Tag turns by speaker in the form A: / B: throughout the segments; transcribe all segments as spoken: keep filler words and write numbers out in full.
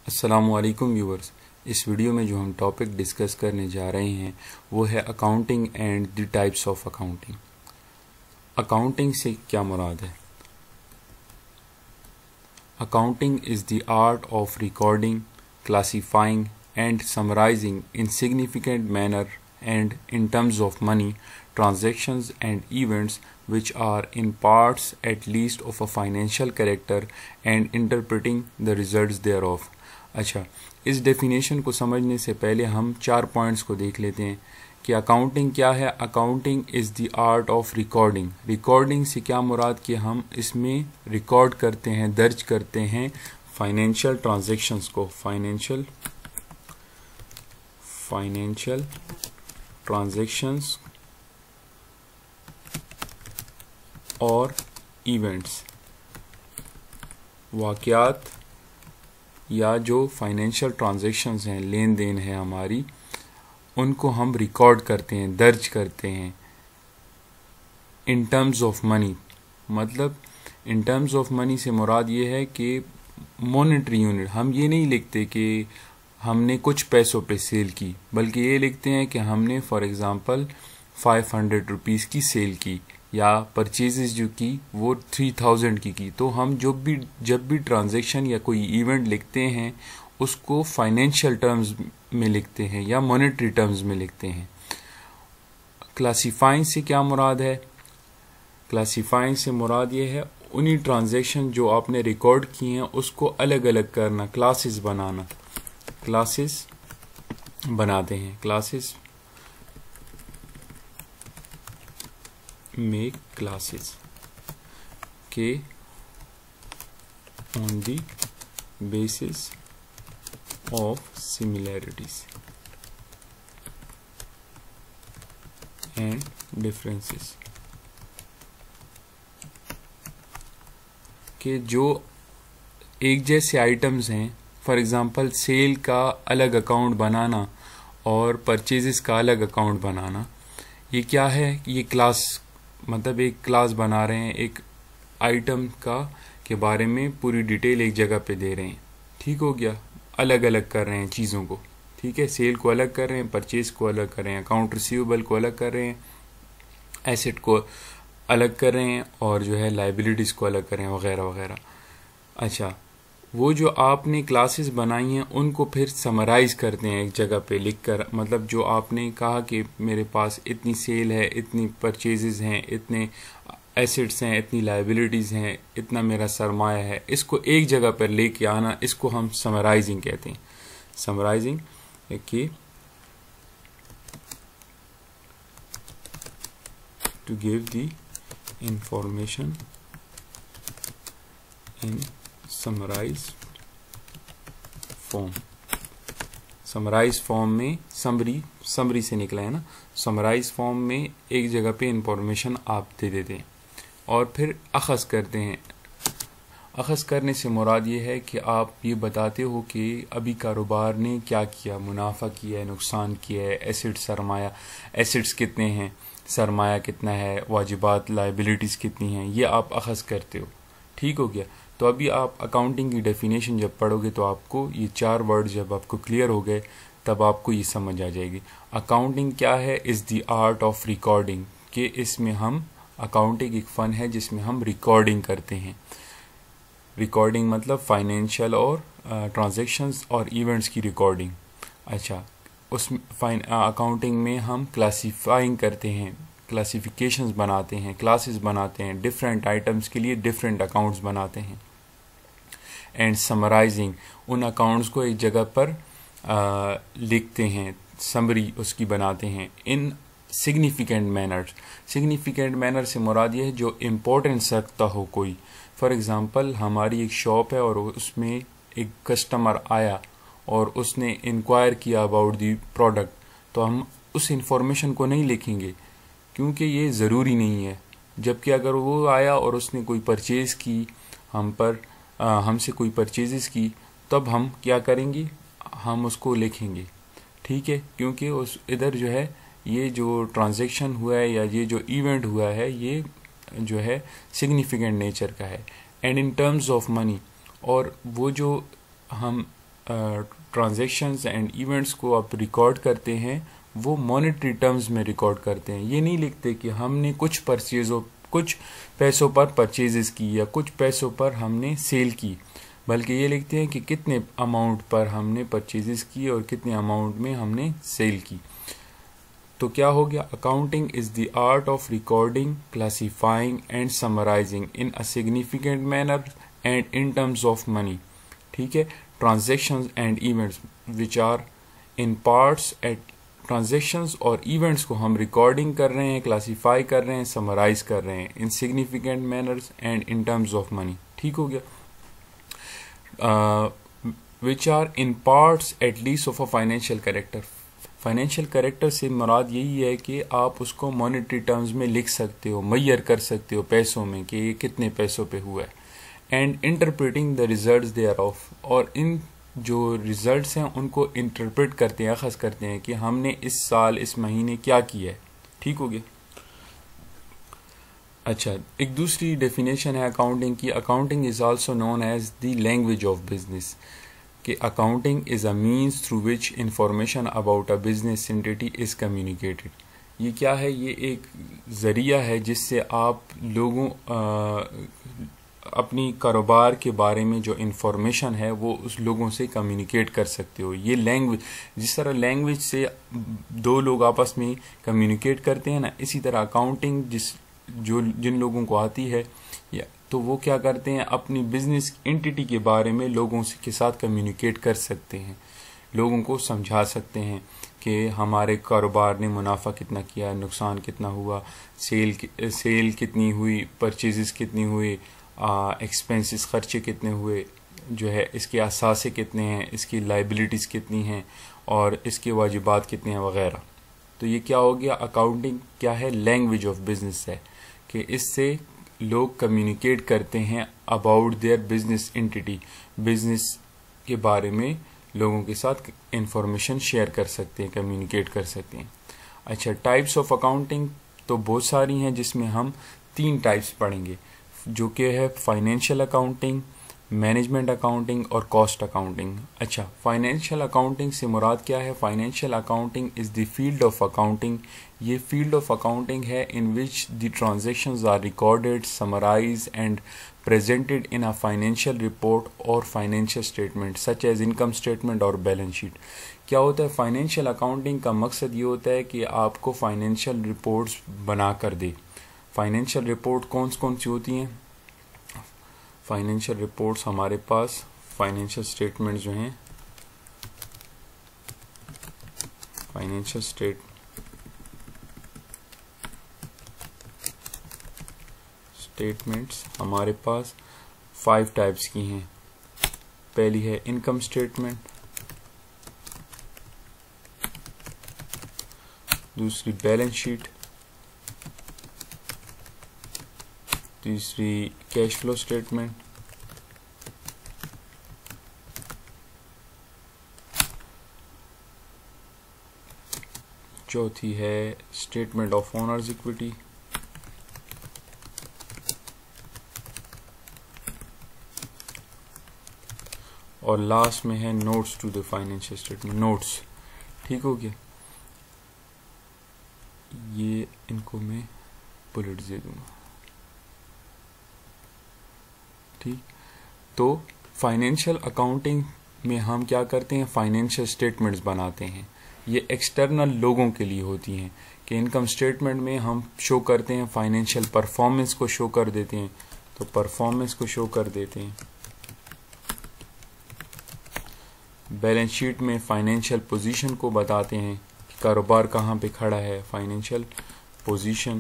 A: السلام علیکم ویورز. اس ویڈیو میں جو ہم ٹاپک ڈسکس کرنے جا رہے ہیں وہ ہے accounting and the types of accounting. Accounting سے کیا مراد ہے؟ Accounting is the art of recording, classifying and summarising in significant manner and in terms of money, transactions and events which are in parts at least of a financial character and interpreting the results thereof. اچھا, اس definition کو سمجھنے سے پہلے ہم چار points کو دیکھ لیتے ہیں کہ اکاؤنٹنگ کیا ہے. Accounting is the art of recording. Recording سے کیا مراد کہ ہم اس میں ریکارڈ کرتے ہیں, درج کرتے ہیں فائنینشیل ٹرانزیکشنز کو. فائنینشیل فائنینشیل ٹرانزیکشنز اور ایونٹس, واقعات یا جو فائنینشیل ٹرانزیکشنز ہیں, لین دین ہے ہماری, ان کو ہم ریکارڈ کرتے ہیں, درج کرتے ہیں ان ٹرمز آف منی. مطلب ان ٹرمز آف منی سے مراد یہ ہے کہ مونیٹری یونٹ. ہم یہ نہیں لکھتے کہ ہم نے کچھ پیسوں پہ سیل کی, بلکہ یہ لکھتے ہیں کہ ہم نے for example five hundred rupees کی سیل کی یا پرچیزز جو کی وہ تھری تھاؤزینڈ کی کی. تو ہم جو بھی جب بھی ٹرانزیکشن یا کوئی ایونٹ لکھتے ہیں اس کو فائنینشیل ٹرمز میں لکھتے ہیں یا مونیٹری ٹرمز میں لکھتے ہیں. کلاسیفائنگ سے کیا مراد ہے؟ کلاسیفائنگ سے مراد یہ ہے انہی ٹرانزیکشن جو آپ نے ریکارڈ کی ہیں اس کو الگ الگ کرنا, کلاسز بنانا. کلاسز بناتے ہیں, کلاسز make classes کے on the basis of similarities and differences. کہ جو ایک جیسے آئٹمز ہیں, فار ایگزامپل سیل کا الگ اکاؤنٹ بنانا اور پرچیزز کا الگ اکاؤنٹ بنانا, یہ کیا ہے؟ یہ کلاس, مطلب ایک کلاس بنا رہے ہیں, ایک آئٹم کا کے بارے میں پوری ڈیٹیل ایک جگہ پہ دے رہے ہیں. ٹھیک ہو گیا, الگ الگ کر رہے ہیں چیزوں کو. ٹھیک ہے, سیل کو الگ کر رہے ہیں, پرچیز کو الگ کر رہے ہیں, اکاؤنٹ ریسیویبل کو الگ کر رہے ہیں, ایسٹ کو الگ کر رہے ہیں, اور جو ہے لائبلٹیز کو الگ کر رہے ہیں, وغیرہ وغیرہ. اچھا, وہ جو آپ نے کلاسز بنائی ہیں ان کو پھر سمرائز کرتے ہیں ایک جگہ پہ لکھ کر. مطلب جو آپ نے کہا کہ میرے پاس اتنی سیل ہے, اتنی پرچیزز ہیں, اتنے ایسٹس ہیں, اتنی لائبلٹیز ہیں, اتنا میرا سرمایہ ہے, اس کو ایک جگہ پر لے کے آنا, اس کو ہم سمرائزنگ کہتے ہیں. سمرائزنگ کہ to give the information in summarise form. Summarise form میں سمری سمری سے نکلا ہے نا. سمرائز فارم میں ایک جگہ پہ انفارمیشن آپ دے دیتے ہیں اور پھر اخذ کرتے ہیں. اخذ کرنے سے مراد یہ ہے کہ آپ یہ بتاتے ہو کہ ابھی کاروبار نے کیا کیا, منافع کیا ہے, نقصان کیا ہے, ایسٹ سرمایہ ایسٹس کتنے ہیں, سرمایہ کتنا ہے, واجبات لائبلٹیز کتنی ہیں, یہ آپ اخذ کرتے ہو. ٹھیک ہو گیا. تو ابھی آپ اکاؤنٹنگ کی ڈیفینیشن جب پڑھو گے تو آپ کو یہ چار ورڈ جب آپ کو کلیئر ہو گئے تب آپ کو یہ سمجھ آ جائے گی. اکاؤنٹنگ کیا ہے؟ Is the art of recording, کہ اس میں ہم, اکاؤنٹنگ ایک فن ہے جس میں ہم ریکارڈنگ کرتے ہیں. ریکارڈنگ مطلب فائنینشیل اور ٹرانزیکشنز اور ایونٹس کی ریکارڈنگ. اچھا, اس اکاؤنٹنگ میں ہم کلاسیفائنگ کرتے ہیں, کلاسیفیکیشنز بناتے ہیں, کلاسز بناتے ہیں, ڈفرینٹ آئٹمس کے لیے ڈفرینٹ اکاؤنٹس بناتے ہیں. اینڈ سمرائزنگ, ان اکاؤنٹس کو ایک جگہ پر آ, لکھتے ہیں, سمری اس کی بناتے ہیں in significant manner. Significant manner سے مراد یہ ہے جو امپورٹنس رکھتا ہو کوئی. فار ایگزامپل ہماری ایک شاپ ہے اور اس میں ایک کسٹمر آیا اور اس نے انکوائر کیا اباؤٹ دی پروڈکٹ, تو ہم اس انفارمیشن کو نہیں لکھیں گے کیونکہ یہ ضروری نہیں ہے. جبکہ اگر وہ آیا اور اس نے کوئی پرچیز کی ہم پر, آ, ہم سے کوئی پرچیزز کی, تب ہم کیا کریں گے, ہم اس کو لکھیں گے. ٹھیک ہے, کیونکہ اس ادھر جو ہے یہ جو ٹرانزیکشن ہوا ہے یا یہ جو ایونٹ ہوا ہے یہ جو ہے سگنیفیکنٹ نیچر کا ہے. And in terms of money, اور وہ جو ہم ٹرانزیکشنز اینڈ ایونٹس کو آپ ریکارڈ کرتے ہیں وہ مانیٹری ٹرمز میں ریکارڈ کرتے ہیں. یہ نہیں لکھتے کہ ہم نے کچھ پرچیزوں کچھ پیسوں پر پرچیزز کی یا کچھ پیسوں پر ہم نے سیل کی, بلکہ یہ لکھتے ہیں کہ کتنے اماؤنٹ پر ہم نے پرچیزز کی اور کتنے اماؤنٹ میں ہم نے سیل کی. تو کیا ہو گیا؟ Accounting is the art of recording, classifying and summarising in a significant manner and in terms of money. ٹھیک ہے, transactions and events which are in parts at transactions اور ایونٹس کو ہم ریکارڈنگ کر رہے ہیں, کلاسیفائی کر رہے ہیں, سمرائز کر رہے ہیں in significant manners and in terms of money. ٹھیک ہو گیا. Which are in parts at least of a financial character. Financial character سے مراد یہی ہے کہ آپ اس کو مانیٹری ٹرمز میں لکھ سکتے ہو, میئر کر سکتے ہو پیسوں میں کہ یہ کتنے پیسوں پہ ہوا ہے. And interpreting the results thereof, اور ان جو ریزلٹس ہیں ان کو انٹرپریٹ کرتے ہیں, اخذ کرتے ہیں کہ ہم نے اس سال اس مہینے کیا کیا ہے. ٹھیک ہو گیا. اچھا, ایک دوسری ڈیفینیشن ہے اکاؤنٹنگ کی. Accounting is also known as the language of business, کہ accounting is a means through which information about a business entity is communicated. یہ کیا ہے؟ یہ ایک ذریعہ ہے جس سے آپ لوگوں اپنی کاروبار کے بارے میں جو انفارمیشن ہے وہ اس لوگوں سے کمیونیکیٹ کر سکتے ہو. یہ لینگویج, جس طرح لینگویج سے دو لوگ آپس میں کمیونیکیٹ کرتے ہیں نا, اسی طرح اکاؤنٹنگ جس جو جن لوگوں کو آتی ہے یا تو وہ کیا کرتے ہیں, اپنی بزنس انٹیٹی کے بارے میں لوگوں کے ساتھ کمیونیکیٹ کر سکتے ہیں, لوگوں کو سمجھا سکتے ہیں کہ ہمارے کاروبار نے منافع کتنا کیا, نقصان کتنا ہوا, سیل سیل کتنی ہوئی, پرچیزز کتنی ہوئی, ایکسپینسز خرچے کتنے ہوئے, جو ہے اس کے اثاثے کتنے ہیں, اس کی لائبلٹیز کتنی ہیں, اور اس کے واجبات کتنے ہیں وغیرہ. تو یہ کیا ہو گیا؟ اکاؤنٹنگ کیا ہے؟ لینگویج آف بزنس ہے, کہ اس سے لوگ کمیونیکیٹ کرتے ہیں about their business entity, business کے بارے میں لوگوں کے ساتھ انفارمیشن شیئر کر سکتے ہیں, کمیونیکیٹ کر سکتے ہیں. اچھا, ٹائپس آف اکاؤنٹنگ تو بہت ساری ہیں, جس میں ہم تین ٹائپس پڑھیں گے, جو کہ ہے فائنینشیل اکاؤنٹنگ, مینجمنٹ اکاؤنٹنگ اور کاسٹ اکاؤنٹنگ. اچھا, فائنینشیل اکاؤنٹنگ سے مراد کیا ہے؟ Financial accounting is the field of accounting. یہ فیلڈ آف اکاؤنٹنگ ہے in which the transactions are recorded, summarise and presented in a financial report or financial statement such as income statement اور balance sheet. کیا ہوتا ہے financial accounting کا مقصد؟ یہ ہوتا ہے کہ آپ کو فائنینشیل رپورٹس بنا کر دے. فائنینشیل رپورٹ کون کون سی ہوتی ہیں؟ فائنینشیل رپورٹس ہمارے پاس فائنینشیل اسٹیٹمنٹ جو ہیں, فائنینشیل اسٹیٹ اسٹیٹمنٹس ہمارے پاس فائیو ٹائپس کی ہیں. پہلی ہے انکم اسٹیٹمنٹ, دوسری بیلنس شیٹ, تیسری کیش فلو اسٹیٹمنٹ, چوتھی ہے اسٹیٹمنٹ آف اونرز اکویٹی, اور لاسٹ میں ہے notes to the financial statement, notes. ٹھیک ہو گیا. یہ ان کو میں بلٹ دے دوں گا. ٹھیک, تو فائنینشیل اکاؤنٹنگ میں ہم کیا کرتے ہیں؟ فائنینشیل اسٹیٹمنٹس بناتے ہیں. یہ ایکسٹرنل لوگوں کے لیے ہوتی ہیں, کہ انکم اسٹیٹمنٹ میں ہم شو کرتے ہیں فائنینشیل پرفارمنس کو شو کر دیتے ہیں, تو پرفارمنس کو شو کر دیتے ہیں. بیلنس شیٹ میں فائنینشیل پوزیشن کو بتاتے ہیں کہ کاروبار کہاں پہ کھڑا ہے, financial position.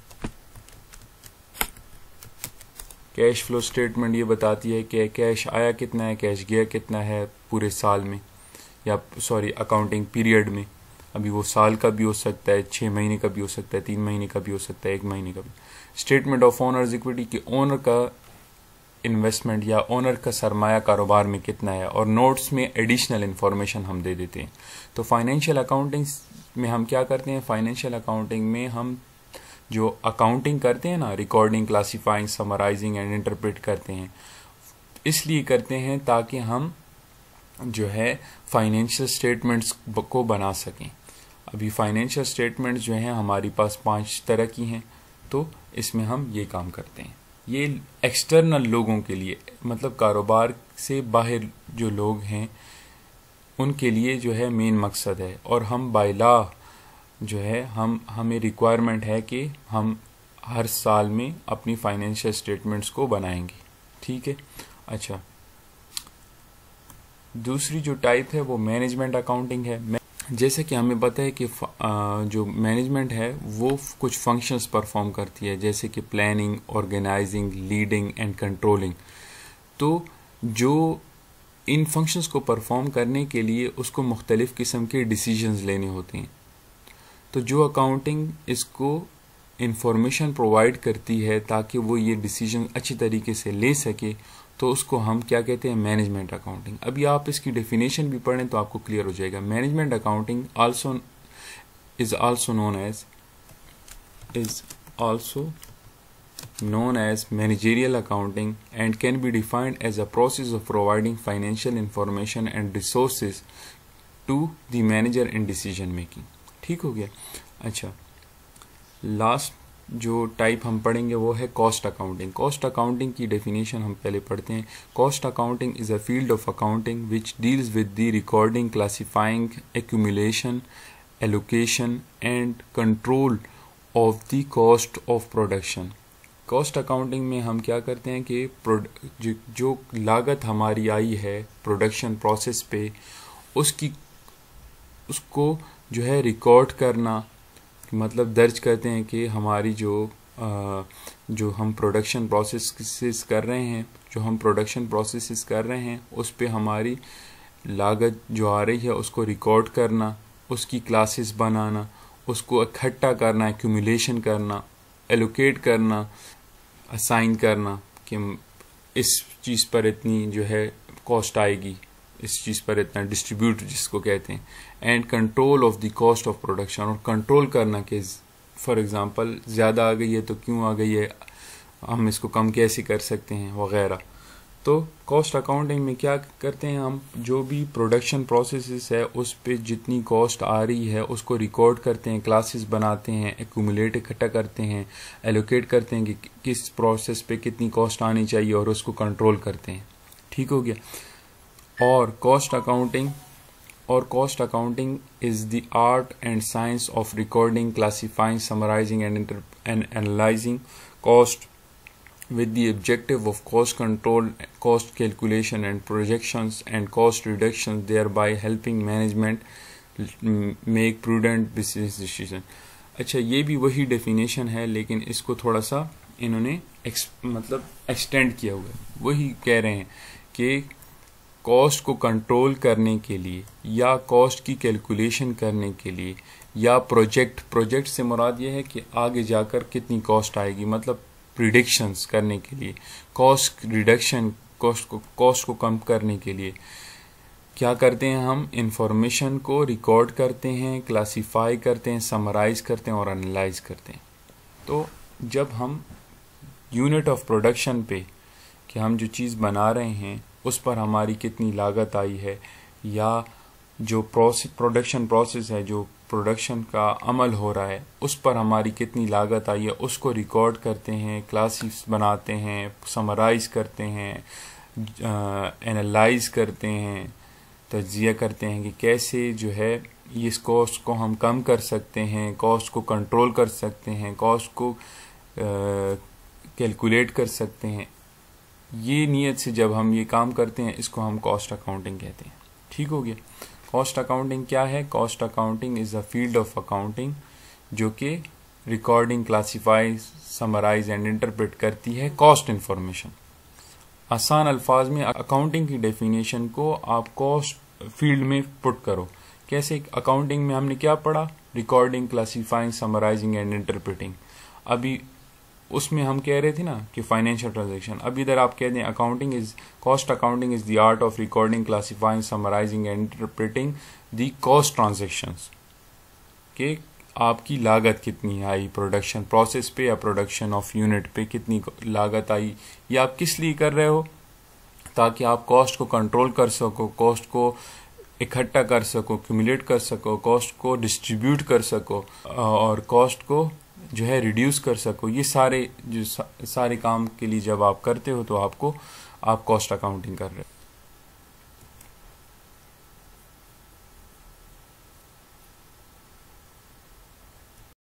A: Cash flow statement یہ بتاتی ہے کہ کیش آیا کتنا ہے, کیش گیا کتنا ہے پورے سال میں, یا سوری اکاؤنٹنگ پیریڈ میں. ابھی وہ سال کا بھی ہو سکتا ہے, چھ مہینے کا بھی ہو سکتا ہے, تین مہینے کا بھی ہو سکتا ہے, ایک مہینے کا بھی. اسٹیٹمنٹ آف اونرز اکویٹی کہ اونر کا انویسٹمنٹ یا اونر کا سرمایہ کاروبار میں کتنا ہے, اور نوٹس میں ایڈیشنل انفارمیشن ہم دے دیتے ہیں. تو فائنینشیل اکاؤنٹنگ میں ہم کیا کرتے ہیں؟ فائنینشیل اکاؤنٹنگ میں ہم جو اکاؤنٹنگ کرتے ہیں نا, recording, classifying, summarising and interpret کرتے ہیں, اس لیے کرتے ہیں تاکہ ہم جو ہے فائنینشیل اسٹیٹمنٹس کو بنا سکیں. ابھی فائنینشیل اسٹیٹمنٹس جو ہیں ہماری پاس پانچ طرح کی ہیں، تو اس میں ہم یہ کام کرتے ہیں. یہ ایکسٹرنل لوگوں کے لیے، مطلب کاروبار سے باہر جو لوگ ہیں ان کے لیے جو ہے مین مقصد ہے، اور ہم بائی لا جو ہے ہم ہمیں ریکوائرمنٹ ہے کہ ہم ہر سال میں اپنی فائنینشیل اسٹیٹمنٹس کو بنائیں گے. ٹھیک ہے. اچھا، دوسری جو ٹائپ ہے وہ مینجمنٹ اکاؤنٹنگ ہے. جیسے کہ ہمیں پتہ ہے کہ جو مینجمنٹ ہے وہ کچھ فنکشنز پرفارم کرتی ہے، جیسے کہ planning, organising, leading and controlling. تو جو ان فنکشنز کو پرفارم کرنے کے لیے اس کو مختلف قسم کے ڈیسیجنز لینے ہوتے ہیں. تو جو اکاؤنٹنگ اس کو انفارمیشن پرووائڈ کرتی ہے تاکہ وہ یہ ڈیسیجن اچھی طریقے سے لے سکے، تو اس کو ہم کیا کہتے ہیں؟ Management accounting. ابھی آپ اس کی ڈیفینیشن بھی پڑھیں تو آپ کو کلیئر ہو جائے گا. Management accounting also is also known as is also known as managerial accounting and can be defined as a process of providing financial information and resources to the manager in decision making. ٹھیک ہو گیا. اچھا، last جو type ہم پڑھیں گے وہ ہے کاسٹ اکاؤنٹنگ. کاسٹ اکاؤنٹنگ کی ڈیفینیشن ہم پہلے پڑھتے ہیں. Cost accounting is a field of accounting which deals with the recording, classifying, accumulation, allocation and control of the cost of production. Cost accounting میں ہم کیا کرتے ہیں کہ جو لاگت ہماری آئی ہے پروڈکشن پروسیس پہ، اس کی اس کو جو ہے ریکارڈ کرنا، مطلب درج کرتے ہیں کہ ہماری جو جو ہم پروڈکشن پروسیسز کر رہے ہیں جو ہم پروڈکشن پروسیسز کر رہے ہیں اس پہ ہماری لاگت جو آ رہی ہے اس کو ریکارڈ کرنا، اس کی کلاسز بنانا، اس کو اکٹھا کرنا، ایکومولیشن کرنا، ایلوکیٹ کرنا، اسائن کرنا کہ اس چیز پر اتنی جو ہے کاسٹ آئے گی، اس چیز پر اتنا ڈسٹریبیوٹ جس کو کہتے ہیں. And control of the cost of production, اور کنٹرول کرنا کہ فار ایگزامپل زیادہ آ گئی ہے تو کیوں آ گئی ہے، ہم اس کو کم کیسے کر سکتے ہیں وغیرہ. تو کاسٹ اکاؤنٹنگ میں کیا کرتے ہیں ہم، جو بھی پروڈکشن پروسیسز ہے اس پہ جتنی کاسٹ آ رہی ہے اس کو ریکارڈ کرتے ہیں، کلاسز بناتے ہیں، ایکومولیٹ اکٹھا کرتے ہیں، ایلوکیٹ کرتے ہیں کہ کس پروسیس پہ کتنی کاسٹ آنی چاہیے اور اس کو کنٹرول کرتے ہیں. ٹھیک ہو گیا. اور کاسٹ اکاؤنٹنگ اور cost accounting is the art and science of recording, classifying, summarising and analysing cost with the objective of cost control, cost calculation and projections and cost reduction, thereby helping management make prudent business decision. اچھا، یہ بھی وہی definition ہے لیکن اس کو تھوڑا سا انہوں نے مطلب ایکسٹینڈ کیا ہوا ہے. وہی کہہ رہے ہیں کہ کاسٹ کو کنٹرول کرنے کے لیے یا کاسٹ کی کیلکولیشن کرنے کے لیے یا پروجیکٹ پروجیکٹ سے مراد یہ ہے کہ آگے جا کر کتنی کاسٹ آئے گی، مطلب پریڈکشنز کرنے کے لیے، کاسٹ ریڈکشن کاسٹ کو کاسٹ کو کم کرنے کے لیے کیا کرتے ہیں ہم، انفارمیشن کو ریکارڈ کرتے ہیں، کلاسیفائی کرتے ہیں، سمرائز کرتے ہیں اور انالائز کرتے ہیں. تو جب ہم یونٹ آف پروڈکشن پہ کہ ہم جو چیز بنا رہے ہیں اس پر ہماری کتنی لاگت آئی ہے، یا جو پروسیس پروڈکشن پروسیس ہے، جو پروڈکشن کا عمل ہو رہا ہے اس پر ہماری کتنی لاگت آئی ہے، اس کو ریکارڈ کرتے ہیں، کلاسز بناتے ہیں، سمرائز کرتے ہیں، اینالائز کرتے ہیں، تجزیہ کرتے ہیں کہ کیسے جو ہے اس کاسٹ کو ہم کم کر سکتے ہیں، کاسٹ کو کنٹرول کر سکتے ہیں، کاسٹ کو کیلکولیٹ کر سکتے ہیں. یہ نیت سے جب ہم یہ کام کرتے ہیں اس کو ہم کاسٹ اکاؤنٹنگ کہتے ہیں. ٹھیک ہو گیا. کاسٹ اکاؤنٹنگ کیا ہے؟ Cost accounting is a field of accounting جو کہ recording, classify, summarise and interpret کرتی ہے کاسٹ انفارمیشن. آسان الفاظ میں اکاؤنٹنگ کی ڈیفینیشن کو آپ کاسٹ فیلڈ میں پٹ کرو. کیسے؟ اکاؤنٹنگ میں ہم نے کیا پڑھا؟ Recording, classifying, summarising and interpreting. ابھی اس میں ہم کہہ رہے تھے نا کہ فائنینشیل ٹرانزیکشن. اب ادھر آپ کہہ دیں accounting is cost accounting is the art of recording, classifying, summarising and interpreting the cost transactions, کہ آپ کی لاگت کتنی آئی پروڈکشن پروسیس پہ یا پروڈکشن آف یونٹ پہ کتنی لاگت آئی، یا آپ کس لیے کر رہے ہو، تاکہ آپ کاسٹ کو کنٹرول کر سکو، کاسٹ کو اکٹھا کر سکو، کیومولیٹ کر سکو، کاسٹ کو ڈسٹریبیوٹ کر سکو اور کاسٹ کو جو ہے ریڈیوس کر سکو. یہ سارے جو سارے کام کے لیے جب آپ کرتے ہو تو آپ کو آپ کاسٹ اکاؤنٹنگ کر رہے ہو.